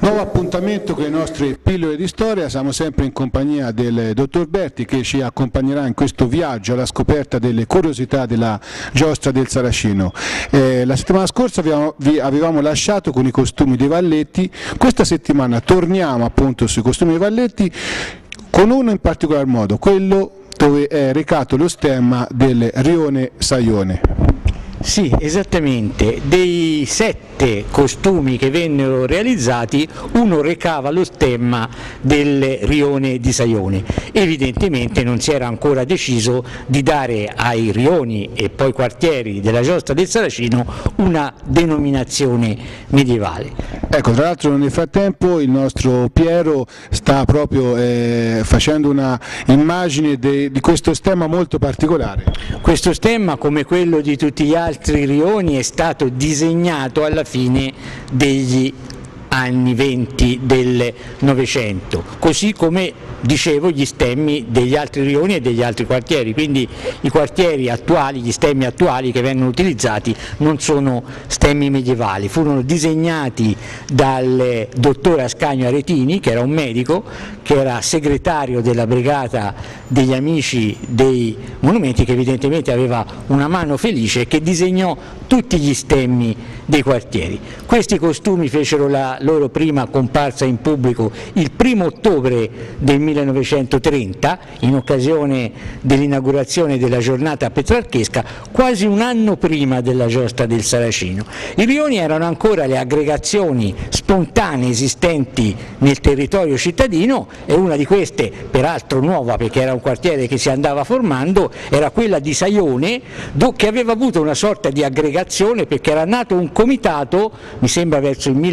Nuovo appuntamento con le nostre pillole di storia, siamo sempre in compagnia del dottor Berti che ci accompagnerà in questo viaggio alla scoperta delle curiosità della giostra del Saracino. La settimana scorsa vi avevamo lasciato con i costumi dei Valletti, questa settimana torniamo appunto sui costumi dei Valletti con uno in particolar modo, quello dove è recato lo stemma del rione Saione. Sì, esattamente. Dei 7 costumi che vennero realizzati, uno recava lo stemma del rione di Saione. Evidentemente non si era ancora deciso di dare ai rioni e poi quartieri della giostra del Saracino una denominazione medievale. Ecco, tra l'altro nel frattempo il nostro Piero sta proprio facendo una immagine di questo stemma molto particolare. Questo stemma, come quello di tutti gli altri rioni, è stato disegnato alla fine degli anni 20 del Novecento, così come dicevo gli stemmi degli altri rioni e degli altri quartieri, quindi i quartieri attuali, gli stemmi attuali che vengono utilizzati non sono stemmi medievali, furono disegnati dal dottor Ascanio Aretini, che era un medico, che era segretario della brigata degli amici dei monumenti, che evidentemente aveva una mano felice e che disegnò tutti gli stemmi dei quartieri. Questi costumi fecero la loro prima comparsa in pubblico il 1° ottobre del 1930, in occasione dell'inaugurazione della giornata petrarchesca, quasi un anno prima della giostra del Saracino. I rioni erano ancora le aggregazioni spontanee esistenti nel territorio cittadino, e una di queste, peraltro nuova perché era un quartiere che si andava formando, era quella di Saione, che aveva avuto una sorta di aggregazione perché era nato un comitato, mi sembra verso il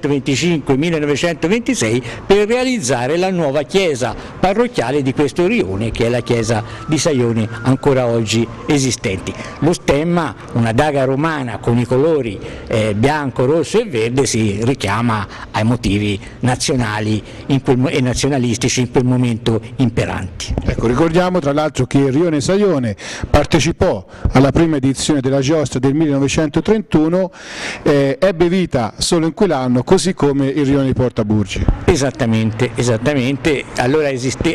1925-1926, per realizzare la nuova chiesa parrocchiale di questo rione, che è la chiesa di Saione, ancora oggi esistenti. Lo stemma, una daga romana con i colori bianco, rosso e verde, si richiama ai motivi nazionali e nazionalistici in quel momento imperanti. Ecco, ricordiamo tra l'altro che il rione Saione partecipò alla prima edizione della giostra del 1931, ebbe vita solo in quell'anno, così come il rione di Portaburgi. Esattamente, esattamente. Allora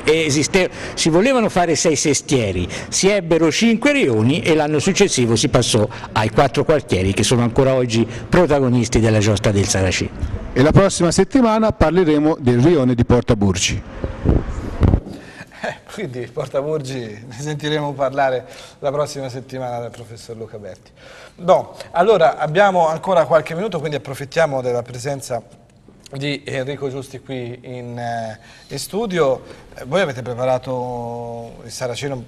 si volevano fare 6 sestieri, si ebbero 5 rioni e l'anno successivo si passò ai 4 quartieri che sono ancora oggi protagonisti della giostra del Saracino. E la prossima settimana parleremo del rione di Portaburgi. Quindi Portaburgi ne sentiremo parlare la prossima settimana dal professor Luca Berti. Allora abbiamo ancora qualche minuto, quindi approfittiamo della presenza di Enrico Giusti qui in studio. Voi avete preparato il Saracino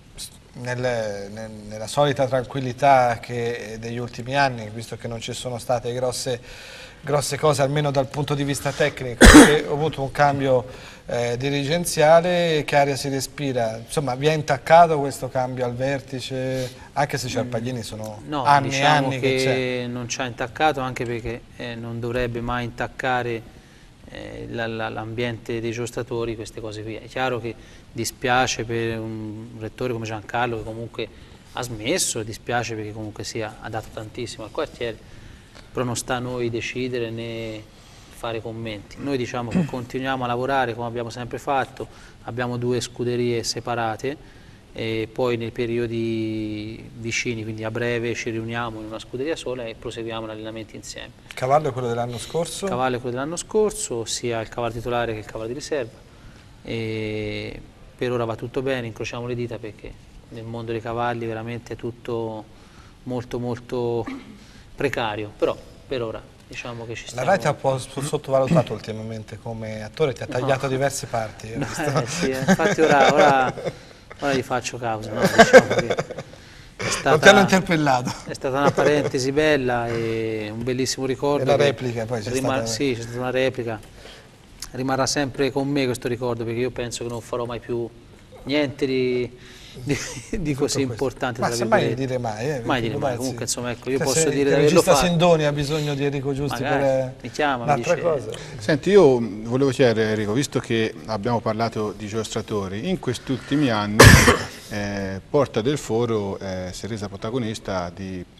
nella solita tranquillità degli ultimi anni, visto che non ci sono state grosse cose, almeno dal punto di vista tecnico, perché ho avuto un cambio dirigenziale. Che aria si respira? Insomma, vi è intaccato questo cambio al vertice, anche se Ciarpaglini sono anni e anni che c'è? Non ci ha intaccato, anche perché non dovrebbe mai intaccare l'ambiente dei giostratori queste cose qui. È chiaro che dispiace per un rettore come Giancarlo, che comunque ha smesso, dispiace perché comunque ha dato tantissimo al quartiere, però non sta a noi decidere né fare commenti. Noi diciamo che continuiamo a lavorare come abbiamo sempre fatto, abbiamo 2 scuderie separate e poi nei periodi vicini, quindi a breve, ci riuniamo in una scuderia sola e proseguiamo l'allenamento insieme. Il cavallo è quello dell'anno scorso? Il cavallo è quello dell'anno scorso, sia il cavallo titolare che il cavallo di riserva, e per ora va tutto bene, incrociamo le dita perché nel mondo dei cavalli veramente è tutto molto molto precario, però per ora diciamo che ci stiamo... La Rai ti ha un po' sottovalutato ultimamente come attore, ti ha tagliato diverse parti. Sì, infatti ora gli faccio causa, no? Diciamo che non ti hanno interpellato. È stata una parentesi bella e un bellissimo ricordo. E la replica poi c'è stata? Sì, c'è stata una replica. Rimarrà sempre con me questo ricordo, perché io penso che non farò mai più niente di così importante. Ma semmai di dire mai. Mai dire mai, comunque insomma, ecco, io posso dire di averlo fatto. Il regista Sindoni ha bisogno di Enrico Giusti per un'altra cosa. Senti, io volevo chiedere Enrico, visto che abbiamo parlato di giostratori, in questi ultimi anni Porta del Foro si è resa protagonista di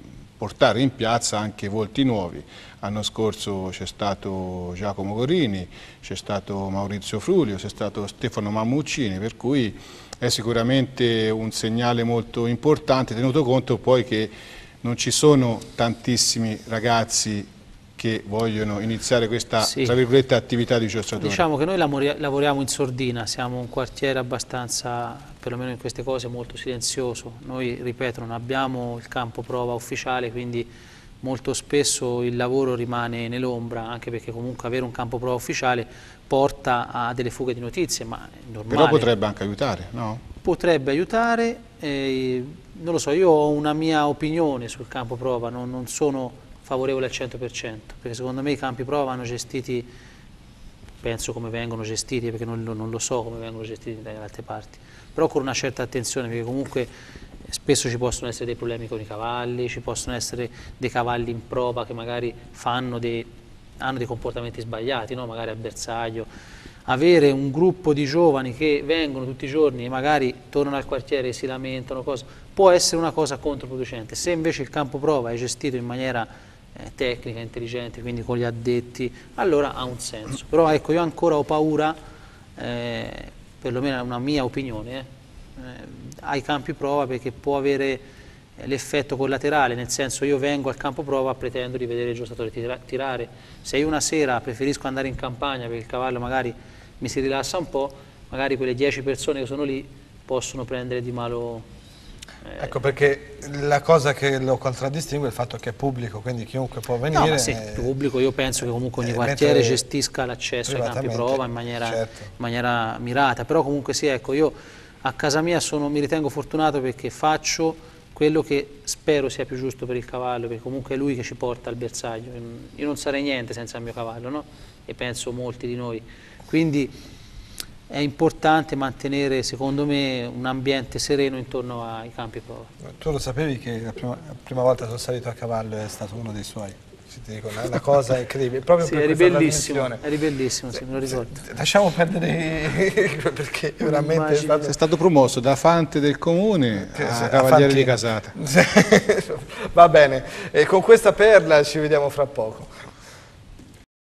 portare in piazza anche volti nuovi. L'anno scorso c'è stato Giacomo Gorini, c'è stato Maurizio Frulio, c'è stato Stefano Mammuccini, per cui è sicuramente un segnale molto importante, tenuto conto poi che non ci sono tantissimi ragazzi che vogliono iniziare questa, tra virgolette, attività di giostratore. Diciamo che noi lavoriamo in sordina, siamo un quartiere abbastanza, perlomeno in queste cose, molto silenzioso. Noi, ripeto, non abbiamo il campo prova ufficiale, quindi molto spesso il lavoro rimane nell'ombra, anche perché comunque avere un campo prova ufficiale porta a delle fughe di notizie, ma è normale. Però potrebbe anche aiutare, no? Potrebbe aiutare, non lo so, io ho una mia opinione sul campo prova, non sono favorevole al 100%, perché secondo me i campi prova vanno gestiti, penso come vengono gestiti, perché non lo so come vengono gestiti dalle altre parti, però con una certa attenzione, perché comunque spesso ci possono essere dei problemi con i cavalli, ci possono essere dei cavalli in prova che magari hanno dei comportamenti sbagliati, no? Magari al bersaglio. Avere un gruppo di giovani che vengono tutti i giorni e magari tornano al quartiere e si lamentano, può essere una cosa controproducente. Se invece il campo prova è gestito in maniera tecnica, intelligente, quindi con gli addetti, allora ha un senso. Però ecco, io ancora ho paura, perlomeno è una mia opinione, ai campi prova, perché può avere l'effetto collaterale, nel senso, io vengo al campo prova, pretendo di vedere il giocatore tirare. Se io una sera preferisco andare in campagna perché il cavallo magari mi si rilassa un po', magari quelle 10 persone che sono lì possono prendere di malo. Ecco, perché la cosa che lo contraddistingue è il fatto che è pubblico, quindi chiunque può venire. No, ma sì, pubblico, io penso che comunque ogni quartiere gestisca l'accesso ai campi prova in maniera mirata, però comunque sì, ecco, io a casa mia mi ritengo fortunato perché faccio quello che spero sia più giusto per il cavallo, perché comunque è lui che ci porta al bersaglio. Io non sarei niente senza il mio cavallo, no? E penso molti di noi. Quindi è importante mantenere, secondo me, un ambiente sereno intorno ai campi prova. Tu lo sapevi che la prima volta che sono salito a cavallo è stato uno dei suoi? Ti dico, una cosa incredibile, proprio sì, per eri bellissimo, sì, me lo ricordo. Lasciamo perdere perché veramente è stato promosso da fante del comune a cavaliere di casata. Va bene, e con questa perla ci vediamo fra poco.